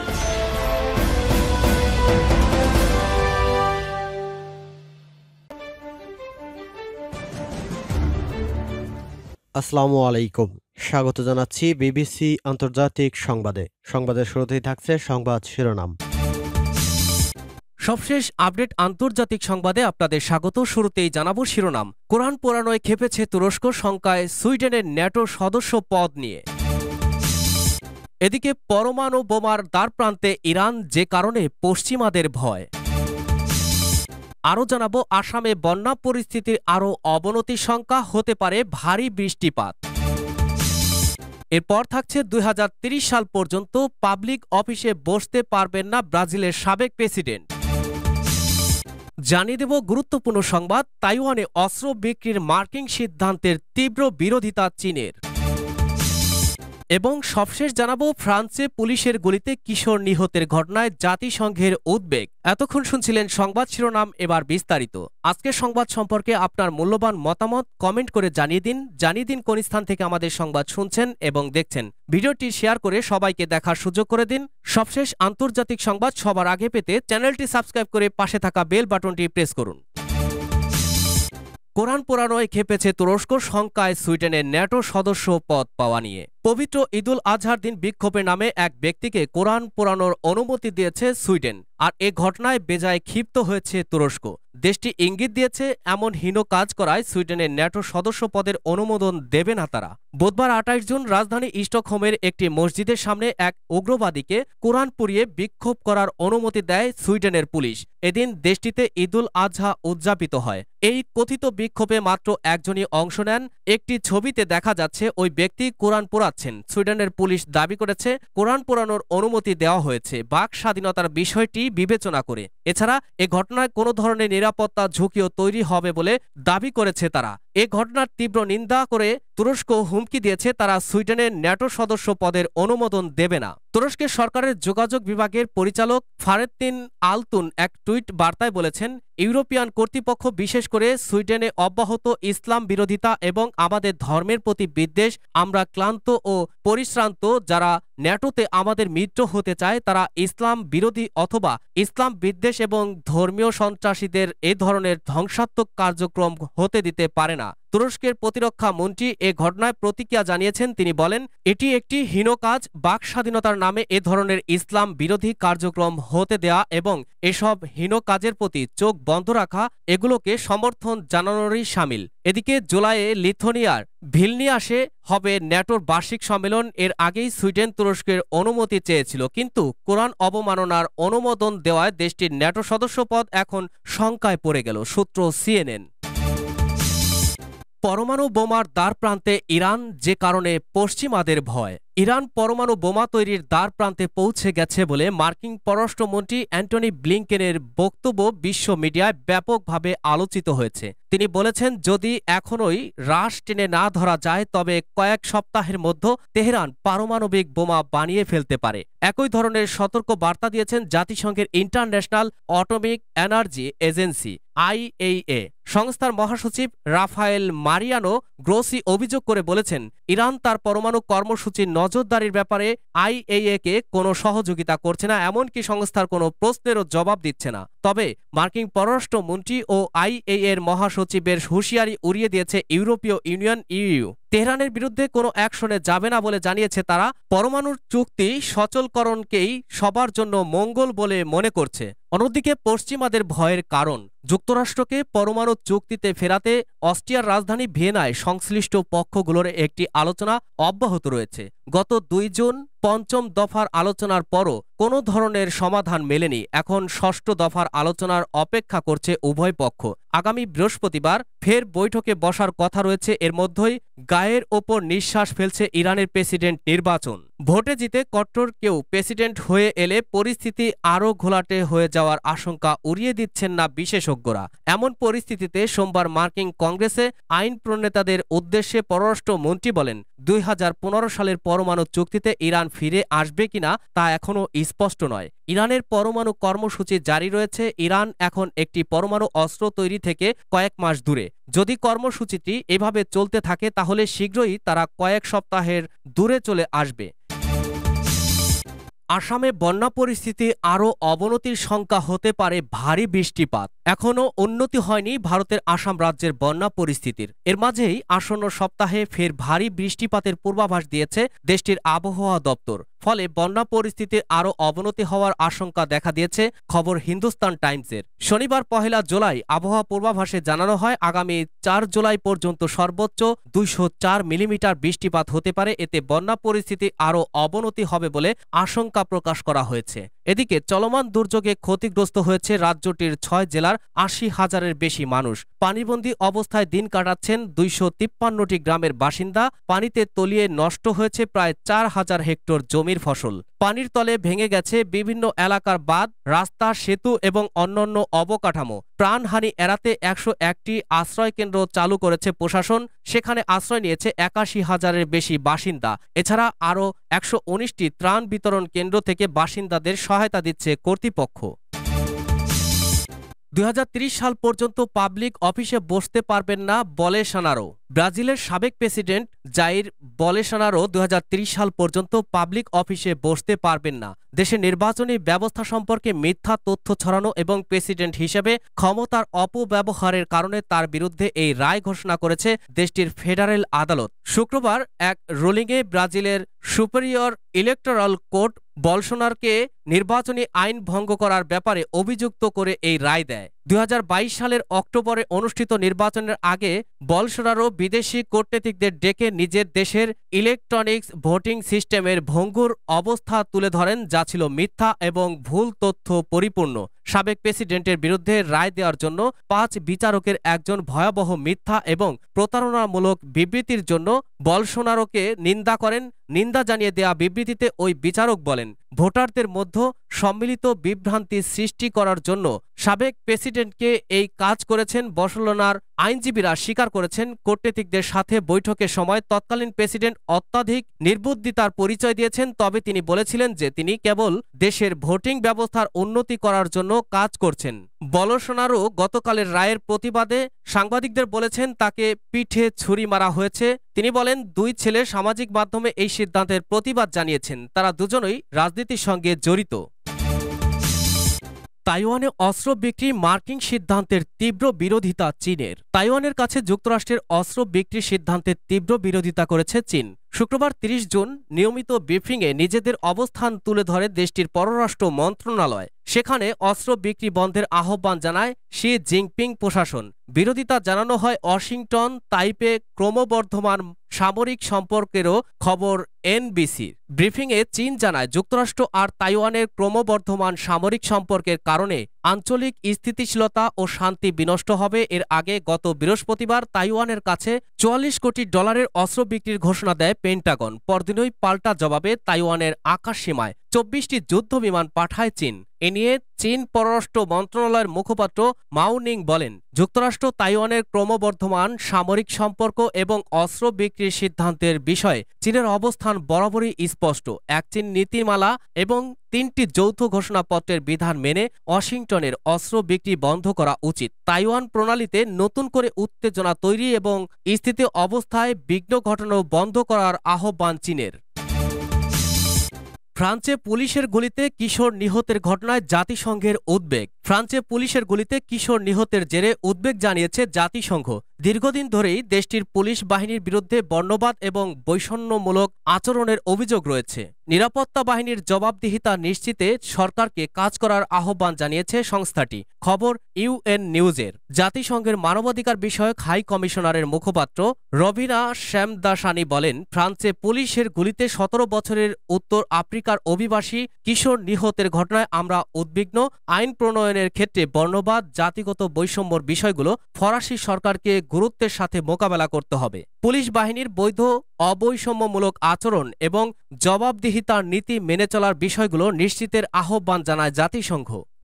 আসসালামু আলাইকুম, স্বাগত জানাচ্ছি বিবিসি আন্তর্জাতিক সংবাদে। সংবাদের শুরুতেই থাকছে সংবাদ শিরোনাম। সবশেষ আপডেট আন্তর্জাতিক সংবাদে আপনাদের স্বাগত। শুরুতেই জানাবো শিরোনাম। কোরআন পোড়ানোয় ক্ষেপেছে তুরস্ক, শঙ্কায় সুইডেনের ন্যাটো সদস্য পদ নিয়ে। এদিকে পরমাণু বোমার দ্বারপ্রান্তে ইরান, যে কারণে পশ্চিমাদের ভয়। আরও জানাবো আসামে বন্যা পরিস্থিতির আরও অবনতির শঙ্কা, হতে পারে ভারী বৃষ্টিপাত। এরপর থাকছে 2030 সাল পর্যন্ত পাবলিক অফিসে বসতে পারবেন না ব্রাজিলের সাবেক প্রেসিডেন্ট। জানিয়ে দেব গুরুত্বপূর্ণ সংবাদ। তাইওয়ানে অস্ত্র বিক্রির মার্কিন সিদ্ধান্তের তীব্র বিরোধিতা চীনের। এবং সবশেষ জানাবো ফ্রান্সে পুলিশের গুলিতে কিশোর নিহতের ঘটনায় জাতিসংঘের উদ্বেগ। এতক্ষণ শুনছিলেন সংবাদ শিরোনাম, এবার বিস্তারিত। আজকের সংবাদ সম্পর্কে আপনার মূল্যবান মতামত কমেন্ট করে জানিয়ে দিন কোন স্থান থেকে আমাদের সংবাদ শুনছেন এবং দেখছেন। ভিডিওটি শেয়ার করে সবাইকে দেখার সুযোগ করে দিন। সবশেষ আন্তর্জাতিক সংবাদ সবার আগে পেতে চ্যানেলটি সাবস্ক্রাইব করে পাশে থাকা বেল বাটনটি প্রেস করুন। কোরআন পোড়ানোয় ক্ষেপেছে তুরস্ক, শঙ্কায় সুইডেনের ন্যাটো সদস্য পদ পাওয়া নিয়ে। পবিত্র ঈদুল আজহার দিন বিক্ষোভের নামে এক ব্যক্তিকে কোরআন পোড়ানোর অনুমতি দিয়েছে সুইডেন, আর এ ঘটনায় বেজায় ক্ষিপ্ত হয়েছে তুরস্ক। দেশটি ইঙ্গিত দিয়েছে এমন হীন কাজ করায় সুইডেনের ন্যাটো সদস্য পদের অনুমোদন দেবে না তারা। বুধবার 28 জুন রাজধানী স্টকহোমের একটি মসজিদের সামনে এক উগ্রবাদীকে কোরআন পুড়িয়ে বিক্ষোভ করার অনুমতি দেয় সুইডেনের পুলিশ। এদিন দেশটিতে ঈদুল আজহা উদযাপিত হয়। এই কথিত বিক্ষোভে মাত্র একজনই অংশ নেন। একটি ছবিতে দেখা যাচ্ছে ওই ব্যক্তি কোরআন পোড়াচ্ছেন। সুইডেনের পুলিশ দাবি করেছে কোরআন পোড়ানোর অনুমতি দেওয়া হয়েছে বাক স্বাধীনতার বিষয়টি বিবেচনা করে। এছাড়া এ ঘটনায় কোনো ধরনের নিরাপত্তা ঝুঁকিও তৈরি হবে বলে দাবি করেছে তারা। এ ঘটনার তীব্র নিন্দা করে তুরস্ক হুমকি দিয়েছে তারা সুইডেনের ন্যাটো সদস্য পদের অনুমোদন দেবে না। তুরস্কের সরকারের যোগাযোগ বিভাগের পরিচালক ফারেত্তিন আলতুন এক টুইট বার্তায় বলেছেন, ইউরোপিয়ান কর্তৃপক্ষ, বিশেষ করে সুইডেনে অব্যাহত ইসলাম বিরোধিতা এবং আমাদের ধর্মের প্রতি বিদ্বেষ, আমরা ক্লান্ত ও পরিশ্রান্ত। যারা ন্যাটোতে আমাদের মিত্র হতে চায় তারা ইসলাম বিরোধী অথবা ইসলাম বিদ্বেষ এবং ধর্মীয় সন্ত্রাসীদের এ ধরনের ধ্বংসাত্মক কার্যক্রম হতে দিতে পারে না। তুরস্কের প্রতিরক্ষা মন্ত্রী এ ঘটনায় প্রতিক্রিয়া জানিয়েছেন। তিনি বলেন, এটি একটি হীন কাজ। বাক স্বাধীনতার নামে এ ধরনের ইসলাম বিরোধী কার্যক্রম হতে দেয়া এবং এসব হীন কাজের প্রতি চোখ বন্ধ রাখা এগুলোকে সমর্থন জানানোরই শামিল। এদিকে জুলাইয়ে লিথুয়ানিয়ার ভিলনিয়াসে হবে ন্যাটোর বার্ষিক সম্মেলন। এর আগেই সুইডেন তুরস্কের অনুমতি চেয়েছিল, কিন্তু কোরআন অবমাননার অনুমোদন দেওয়ায় দেশটির ন্যাটো সদস্যপদ এখন শঙ্কায় পড়ে গেল। সূত্র CNN। পরমাণু বোমার দ্বারপ্রান্তে ইরান, যে কারণে পশ্চিমাদের ভয়। ইরান পরমাণু বোমা তৈরির দ্বারপ্রান্তে পৌঁছে গেছে বলে মার্কিন পররাষ্ট্রমন্ত্রী অ্যান্টনি ব্লিংকেনের বক্তব্য বিশ্ব মিডিয়ায় ব্যাপকভাবে আলোচিত হয়েছে। তিনি বলেছেন, যদি এখনই রাশ টেনে না ধরা যায় তবে কয়েক সপ্তাহের মধ্যে তেহরান পারমাণবিক বোমা বানিয়ে ফেলতে পারে। একই ধরনের সতর্ক বার্তা দিয়েছেন জাতিসংঘের International Atomic Energy Agency IAEA সংস্থার মহাসচিব রাফায়েল মারিয়ানো গ্রোসি অভিযোগ করে বলেছেন, ইরান তার পরমাণু কর্মসূচির নজরদারির ব্যাপারে IAEA-কে কোনো সহযোগিতা করছে না, এমনকি সংস্থার কোনো প্রশ্নেরও জবাব দিচ্ছে না। তবে মার্কিন পররাষ্ট্রমন্ত্রী ও IAEA-এর মহাসচিবের হুঁশিয়ারি উড়িয়ে দিয়েছে ইউরোপীয় ইউনিয়ন EU। তেহরানের বিরুদ্ধে কোনো অ্যাকশনে যাবে না বলে জানিয়েছে তারা। পরমাণু চুক্তি সচলকরণকেই সবার জন্য মঙ্গল বলে মনে করছে। অন্যদিকে পশ্চিমাদের ভয়ের কারণ, যুক্তরাষ্ট্রকে পরমাণু চুক্তিতে ফেরাতে অস্ট্রিয়ার রাজধানী ভিয়েনায় সংশ্লিষ্ট পক্ষগুলোর একটি আলোচনা অব্যাহত রয়েছে। গত 2 জুন পঞ্চম দফার আলোচনার পরও কোনো ধরনের সমাধান মেলেনি। এখন ষষ্ঠ দফার আলোচনার অপেক্ষা করছে উভয় পক্ষ। আগামী বৃহস্পতিবার ফের বৈঠকে বসার কথা রয়েছে। এর মধ্যেই গায়ের ওপর নিঃশ্বাস ফেলছে ইরানের প্রেসিডেন্ট নির্বাচন। ভোটে জিতে কট্টর কেউ প্রেসিডেন্ট হয়ে এলে পরিস্থিতি আরও ঘোলাটে হয়ে যাওয়ার আশঙ্কা উড়িয়ে দিচ্ছেন না বিশেষজ্ঞরা। এমন পরিস্থিতিতে সোমবার মার্কিন কংগ্রেসে আইন প্রণেতাদের উদ্দেশ্যে পররাষ্ট্রমন্ত্রী বলেন, 2015 সালের পরমাণু চুক্তিতে ইরান ফিরে আসবে কিনা তা এখনও স্পষ্ট নয়। ইরানের পরমাণু কর্মসূচি জারি রয়েছে। ইরান এখন একটি পরমাণু অস্ত্র তৈরি থেকে কয়েক মাস দূরে। যদি কর্মসূচিটি এভাবে চলতে থাকে তাহলে শীঘ্রই তারা কয়েক সপ্তাহের দূরে চলে আসবে। আসামে বন্যা পরিস্থিতি আরও অবনতির শঙ্কা হতে পারে ভারী বৃষ্টিপাত। এখনও উন্নতি হয়নি ভারতের আসাম রাজ্যের বন্যা পরিস্থিতির। এর মাঝেই আসন্ন সপ্তাহে ফের ভারী বৃষ্টিপাতের পূর্বাভাস দিয়েছে দেশটির আবহাওয়া দপ্তর। ফলে বন্যা পরিস্থিতির আরও অবনতি হওয়ার আশঙ্কা দেখা দিয়েছে খবর হিন্দুস্তান টাইমসের। শনিবার 1 জুলাই আবহাওয়া পূর্বাভাসে জানানো হয় আগামী 4 জুলাই পর্যন্ত সর্বোচ্চ 204 মিলিমিটার বৃষ্টিপাত হতে পারে। এতে বন্যা পরিস্থিতি আরও অবনতি হবে বলে আশঙ্কা প্রকাশ করা হয়েছে। এদিকে চলমান দুর্যোগে ক্ষতিগ্রস্ত হয়েছে রাজ্যটির 6 জেলার 80,000-এর বেশি মানুষ। পানিবন্দী অবস্থায় দিন কাটাচ্ছেন 253টি গ্রামের বাসিন্দা। পানিতে তলিয়ে নষ্ট হয়েছে প্রায় 4,000 হেক্টর জমির ফসল। পানির তলে ভেঙে গেছে বিভিন্ন এলাকার বাঁধ, রাস্তা, সেতু এবং অন্যান্য অবকাঠামো। প্রাণহানি এড়াতে 101টি আশ্রয়কেন্দ্র চালু করেছে প্রশাসন। সেখানে আশ্রয় নিয়েছে 81,000-এর বেশি বাসিন্দা। এছাড়া আরও 119টি ত্রাণ বিতরণ কেন্দ্র থেকে বাসিন্দাদের সহায়তা দিচ্ছে কর্তৃপক্ষ। 2030 সাল পর্যন্ত পাবলিক অফিসে বসতে পারবেন না বলেসোনারো। ব্রাজিলের সাবেক প্রেসিডেন্ট জাইর বলেসোনারো 2030 সাল পর্যন্ত পাবলিক অফিসে বসতে পারবেন না। দেশের নির্বাচনী ব্যবস্থা সম্পর্কে মিথ্যা তথ্য ছড়ানো এবং প্রেসিডেন্ট হিসেবে ক্ষমতার অপব্যবহারের কারণে তার বিরুদ্ধে এই রায় ঘোষণা করেছে দেশটির ফেডারেল আদালত। শুক্রবার এক রুলিংয়ে ব্রাজিলের সুপেরিয়র ইলেকটোরাল কোর্ট বলসোনারোকে নির্বাচনী আইন ভঙ্গ করার ব্যাপারে অভিযুক্ত করে এই রায় দেয়। 2022 সালের অক্টোবরে অনুষ্ঠিত নির্বাচনের আগে বলসোনারো বিদেশি কূটনীতিকদের ডেকে নিজের দেশের ইলেকট্রনিক্স ভোটিং সিস্টেমের ভঙ্গুর অবস্থা তুলে ধরেন, যা ছিল মিথ্যা এবং ভুল তথ্য পরিপূর্ণ। সাবেক প্রেসিডেন্টের বিরুদ্ধে রায় দেওয়ার জন্য 5 বিচারকের একজন ভয়াবহ মিথ্যা এবং প্রতারণামূলক বিবৃতির জন্য বলসোনারোকে নিন্দা করেন। নিন্দা জানিয়ে দেয়া বিবৃতিতে ওই বিচারক বলেন, ভোটারদের মধ্যে সম্মিলিত বিভ্রান্তি সৃষ্টি করার জন্য সাবেক প্রেসিডেন্টকে এই কাজ করেছেন। বলসোনার আইনজীবীরা স্বীকার করেছেন, কূটনীতিকদের সাথে বৈঠকের সময় তৎকালীন প্রেসিডেন্ট অত্যাধিক নির্বুদ্ধিতার পরিচয় দিয়েছেন। তবে তিনি বলেছিলেন যে তিনি কেবল দেশের ভোটিং ব্যবস্থার উন্নতি করার জন্য কাজ করছেন। বলসোনারো গতকালের রায়ের প্রতিবাদে সাংবাদিকদের বলেছেন তাকে পিঠে ছুরি মারা হয়েছে। তিনি বলেন, 2 ছেলে সামাজিক মাধ্যমে এই সিদ্ধান্তের প্রতিবাদ জানিয়েছেন। তারা দুজনই রাজনীতির সঙ্গে জড়িত। তাইওয়ানে অস্ত্র বিক্রি মার্কিন সিদ্ধান্তের তীব্র বিরোধিতা চীনের। তাইওয়ানের কাছে যুক্তরাষ্ট্রের অস্ত্র বিক্রির সিদ্ধান্তের তীব্র বিরোধিতা করেছে চীন। শুক্রবার 30 জুন নিয়মিত ব্রিফিংয়ে নিজেদের অবস্থান তুলে ধরে দেশটির পররাষ্ট্র মন্ত্রণালয়। সেখানে অস্ত্র বিক্রি বন্ধের আহ্বান জানায় শি জিনপিং প্রশাসন। বিরোধিতা জানানো হয় ওয়াশিংটন তাইপে ক্রমবর্ধমান সামরিক সম্পর্কেরও খবর এনবিসির। ব্রিফিংয়ে চীন জানায়, যুক্তরাষ্ট্র আর তাইওয়ানের ক্রমবর্ধমান সামরিক সম্পর্কের কারণে আঞ্চলিক স্থিতিশীলতা ও শান্তি বিনষ্ট হবে। এর আগে গত বৃহস্পতিবার তাইওয়ানের কাছে $44 কোটি অস্ত্র বিক্রির ঘোষণা দেয় পেন্টাগন। পরদিনই পাল্টা জবাবে তাইওয়ানের আকাশসীমায় 24টি যুদ্ধ বিমান পাঠায় চীন। এ নিয়ে চীন পররাষ্ট্র মন্ত্রণালয়ের মুখপাত্র মাওনিং বলেন, যুক্তরাষ্ট্র তাইওয়ানের ক্রমবর্ধমান সামরিক সম্পর্ক এবং অস্ত্র বিক্রির সিদ্ধান্তের বিষয়ে চীনের অবস্থান বরাবরই স্পষ্ট। এক চীন নীতিমালা এবং 3টি যৌথ ঘোষণাপত্রের বিধান মেনে ওয়াশিংটনের অস্ত্র বিক্রি বন্ধ করা উচিত। তাইওয়ান প্রণালীতে নতুন করে উত্তেজনা তৈরি এবং স্থিতি অবস্থায় বিঘ্ন ঘটানো বন্ধ করার আহ্বান চীনের। ফ্রান্সে পুলিশের গুলিতে কিশোর নিহতের ঘটনায় জাতিসংঘের উদ্বেগ। ফ্রান্সে পুলিশের গুলিতে কিশোর নিহতের জেরে উদ্বেগ জানিয়েছে জাতিসংঘ। দীর্ঘদিন ধরেই দেশটির পুলিশ বাহিনীর বিরুদ্ধে বর্ণবাদ এবং বৈষম্যমূলক আচরণের অভিযোগ রয়েছে। নিরাপত্তা বাহিনীর জবাবদিহিতা নিশ্চিতে সরকারকে কাজ করার আহ্বান জানিয়েছে সংস্থাটি। খবর ইউএন নিউজের। জাতিসংঘের মানবাধিকার বিষয়ক হাই কমিশনারের মুখপাত্র রবিনা শ্যামদাসানি বলেন, ফ্রান্সে পুলিশের গুলিতে 17 বছরের উত্তর আফ্রিকার অভিবাসী কিশোর নিহতের ঘটনায় আমরা উদ্বিগ্ন। আইন প্রণয়নের ক্ষেত্রে বর্ণবাদ, জাতিগত বৈষম্যর বিষয়গুলো ফরাসি সরকারকে গুরুত্বের সাথে মোকাবেলা করতে হবে। পুলিশ বাহিনীর বৈধ অবৈষম্যমূলক আচরণ এবং জবাবদিহিতার নীতি মেনে চলার বিষয়গুলো নিশ্চিতের আহ্বান জানায় জাতিসংঘ।